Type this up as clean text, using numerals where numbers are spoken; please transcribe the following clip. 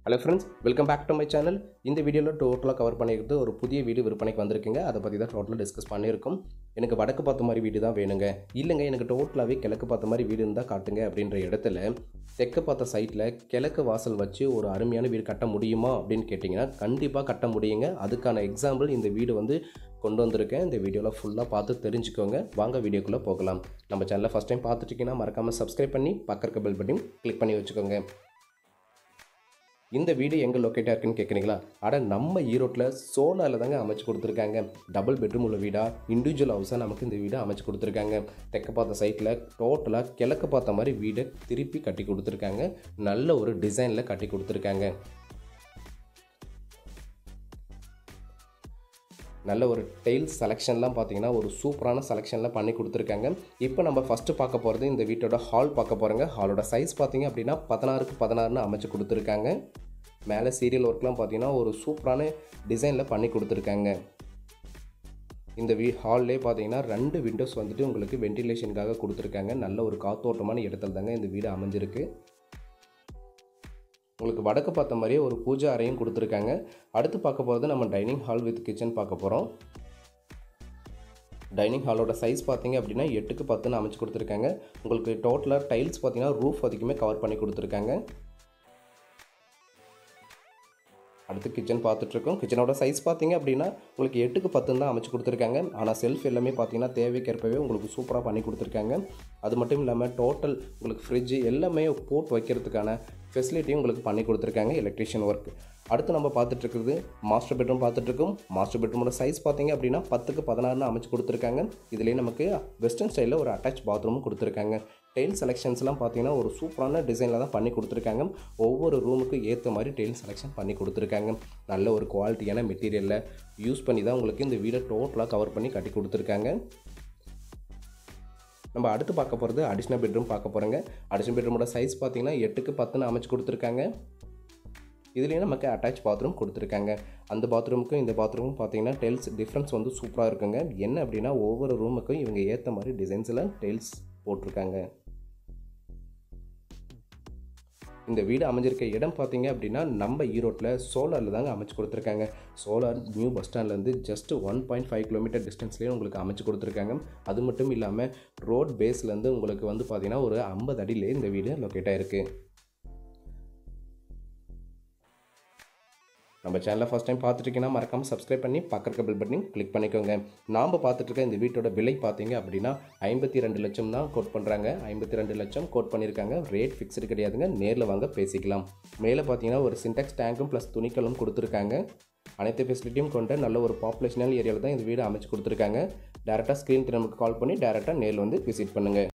Hello friends, welcome back to my channel. இந்த வீடியோல டோட்டலா கவர் பண்ணிக்கிறது ஒரு புதிய வீடு விற்பனைக்கு வந்திருக்குங்க. அத பத்தி தான் டோட்டலா டிஸ்கஸ் பண்ணியிருக்கோம். எனக்கு வடக்கு பார்த்த மாதிரி வீடு தான் வேணுங்க. இல்லங்க எனக்கு டோட்டலாவே கிழக்கு பார்த்த மாதிரி வீடு இருந்தா காட்டுங்க அப்படின்ற இடத்துல தெற்கு பார்த்த சைட்ல கிழக்கு வாசல் வச்சு ஒரு அருமையான வீடு கட்ட முடியுமா அப்படின்னு கேட்டிங்கன்னா கண்டிப்பா கட்ட முடியுங்க. அதுக்கான எக்ஸாம்பிள் இந்த வீடு வந்து கொண்டு வந்திருக்கேன். இந்த வீடியோல ஃபுல்லா பார்த்து தெரிஞ்சுக்கோங்க. வாங்க வீடியோக்குள்ள போகலாம். நம்ம சேனலை ஃபர்ஸ்ட் டைம் பார்த்துட்டு இருக்கீங்கன்னா மறக்காம Subscribe பண்ணி பக்கத்துல இருக்க பெல் பட்டனையும் கிளிக் பண்ணி வச்சுக்கோங்க. இந்த வீடு எங்கே லொக்கேட்டாக இருக்குன்னு கேட்குறீங்களா? நம்ம ஈரோட்டில் சோலாரில் தாங்க அமைச்சு கொடுத்துருக்காங்க. டபுள் பெட்ரூம் உள்ள வீடாக இண்டிவிஜுவல் ஹவுஸாக நமக்கு இந்த வீடு அமைச்சு கொடுத்துருக்காங்க. தெற்கு பார்த்த சைட்டில் டோட்டலாக கிழக்கு பார்த்த மாதிரி வீடை திருப்பி கட்டி கொடுத்துருக்காங்க. நல்ல ஒரு டிசைனில் கட்டி கொடுத்துருக்காங்க. நல்ல ஒரு டைல்ஸ் செலெக்ஷன்லாம் பார்த்தீங்கன்னா ஒரு சூப்பரான செலெக்ஷன்லாம் பண்ணி கொடுத்துருக்காங்க. இப்போ நம்ம ஃபஸ்ட்டு பார்க்க போகிறது இந்த வீட்டோட ஹால் பார்க்க போகிறோங்க. ஹாலோட சைஸ் பார்த்தீங்க அப்படின்னா 16க்கு 16 அமைச்சு கொடுத்துருக்காங்க. மேலே சீரியல் ஒர்க்லாம் பார்த்தீங்கன்னா ஒரு சூப்பரான டிசைனில் பண்ணி கொடுத்துருக்காங்க. இந்த ஹால்லே பார்த்தீங்கன்னா 2 விண்டோஸ் வந்துட்டு உங்களுக்கு வென்டிலேஷனுக்காக கொடுத்துருக்காங்க. நல்ல ஒரு காத்தோட்டமான இடத்துல தாங்க இந்த வீடு அமைஞ்சிருக்கு. உங்களுக்கு வடக்கு பார்த்த மாதிரியே ஒரு பூஜை அறையும் கொடுத்துருக்காங்க. அடுத்து பார்க்க போகிறது நம்ம டைனிங் ஹால் வித் கிச்சன் பார்க்க போகிறோம். டைனிங் ஹாலோட சைஸ் பார்த்தீங்க அப்படின்னா 8க்கு 10 அமைச்சு கொடுத்துருக்காங்க. உங்களுக்கு டோட்டலாக டைல்ஸ் பார்த்தீங்கன்னா ரூஃப் வரைக்குமே கவர் பண்ணி கொடுத்துருக்காங்க. அடுத்து கிச்சன் பார்த்துட்ருக்கோம். கிச்சனோட சைஸ் பார்த்தீங்க அப்படின்னா உங்களுக்கு 8க்கு 10 தான் அமைச்சு கொடுத்துருக்காங்க. ஆனால் செல்ஃப் எல்லாமே பார்த்தீங்கன்னா தேவைக்கேற்பவே உங்களுக்கு சூப்பராக பண்ணி கொடுத்துருக்காங்க. அது மட்டும் இல்லாமல் டோட்டல் உங்களுக்கு ஃப்ரிட்ஜு எல்லாமே போட்டு வைக்கிறதுக்கான ஃபெசிலிட்டியும் உங்களுக்கு பண்ணி கொடுத்துருக்காங்க. Electrician work. அடுத்து நம்ம பார்த்துட்ருக்குறது மாஸ்டர் பெட்ரூம் பார்த்துட்ருக்கோம். மாஸ்டர் பெட்ரூமோட சைஸ் பார்த்தீங்க அப்படின்னா 10க்கு 16 அமைச்சு கொடுத்துருக்காங்க. இதுலேயே நமக்கு வெஸ்டர்ன் ஸ்டைலில் ஒரு அட்டாச் பாத்ரூமும் கொடுத்துருக்காங்க. டைல் செலெக்ஷன்ஸ்லாம் பார்த்தீங்கன்னா ஒரு சூப்பரான டிசைனில் தான் பண்ணி கொடுத்துருக்காங்க. ஒவ்வொரு ரூமுக்கு ஏற்ற மாதிரி டைல் செலெக்ஷன் பண்ணி கொடுத்துருக்காங்க. நல்ல ஒரு குவாலிட்டியான மெட்டீரியலில் யூஸ் பண்ணி தான் உங்களுக்கு இந்த வீடை டோட்டலாக கவர் பண்ணி கட்டி கொடுத்துருக்காங்க. நம்ம அடுத்து பார்க்க போகிறது அடிஷ்னல் பெட்ரூம் பார்க்க போகிறோங்க. அடிஷ்னல் பெட்ரூமோட சைஸ் பார்த்தீங்கன்னா 8க்கு 10 அமைச்சு கொடுத்துருக்காங்க. இதுலேயே நமக்கு அட்டாச் பாத்ரூம் கொடுத்துருக்காங்க. அந்த பாத்ரூமுக்கும் இந்த பாத்ரூமுக்கும் பார்த்தீங்கன்னா டைல்ஸ் டிஃப்ரென்ஸ் வந்து சூப்பராக இருக்குங்க. என்ன அப்படின்னா ஒவ்வொரு ரூமுக்கும் இவங்க ஏற்ற மாதிரி டிசைன்ஸில் டைல்ஸ் போட்டிருக்காங்க. இந்த வீடு அமைஞ்சிருக்க இடம் பார்த்தீங்க அப்படின்னா நம்ம ஈரோட்டில் சோலாரில் தாங்க அமைச்சு கொடுத்துருக்காங்க. சோலார் நியூ பஸ் ஸ்டாண்ட்லேருந்து ஜஸ்ட் 1.5 கிலோமீட்டர் டிஸ்டன்ஸ்லேயே உங்களுக்கு அமைச்சு கொடுத்துருக்காங்க. அது மட்டும் இல்லாமல் ரோட் பேஸ்லேருந்து உங்களுக்கு வந்து பார்த்தீங்கன்னா ஒரு 50 அடியிலே இந்த வீடு லொக்கேட் ஆகிருக்கு. நம்ம சேனலை ஃபஸ்ட் டைம் பார்த்துட்டுருக்கீங்கன்னா மறக்காமல் Subscribe பண்ணி பக்கத்து பெல் பட்டனையும் கிளிக் பண்ணிக்கோங்க. நாம் பார்த்துட்டு இந்த வீட்டோட விலை பார்த்தீங்க அப்படின்னா 52 லட்சம் தான் கோட் பண்ணுறாங்க. 52 லட்சம் கோட் பண்ணியிருக்காங்க. ரேட் ஃபிக்ஸ்டு கிடையாதுங்க. நேரில் வாங்க பேசிக்கலாம். மேலே பார்த்தீங்கன்னா ஒரு சின்டெக்ஸ் டேங்கும் ப்ளஸ் துணிக்கலும் கொடுத்துருக்காங்க. அனைத்து ஃபெசிலிட்டியும் கொண்ட நல்ல ஒரு பாப்புலேஷனல் ஏரியாவில் தான் இந்த வீடு அமைச்சு கொடுத்துருக்காங்க. டேரெக்டாக ஸ்க்ரீன் நமக்கு கால் பண்ணி டேரெக்டாக நேரில் வந்து விசிட் பண்ணுங்கள்.